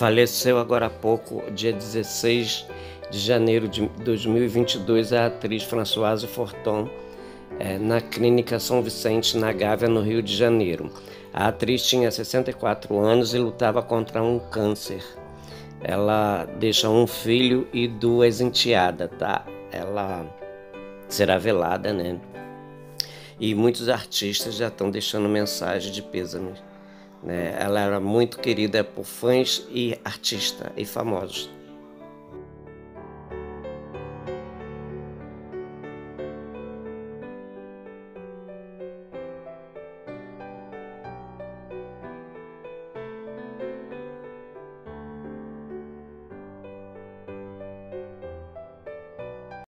Faleceu agora há pouco, dia 16 de janeiro de 2022, a atriz Françoise Forton, na Clínica São Vicente, na Gávea, no Rio de Janeiro. A atriz tinha 64 anos e lutava contra um câncer. Ela deixa um filho e duas enteadas, tá? Ela será velada, né? E muitos artistas já estão deixando mensagem de pêsame, né? Ela era muito querida por fãs e artistas e famosos.